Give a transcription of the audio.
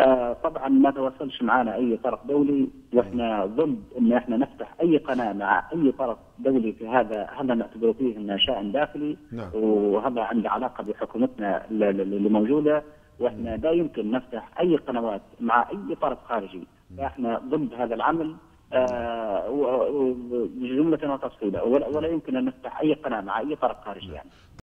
طبعا ما توصلش معنا اي طرف دولي، واحنا ضد ان احنا نفتح اي قناه مع اي طرف دولي في هذا نعتبره فيه انه شأن داخلي. نعم. وهذا عنده علاقه بحكومتنا اللي موجوده، واحنا لا يمكن نفتح اي قنوات مع اي طرف خارجي، فاحنا ضد هذا العمل جمله وتفصيلا، ولا يمكن ان نفتح اي قناه مع اي طرف خارجي يعني.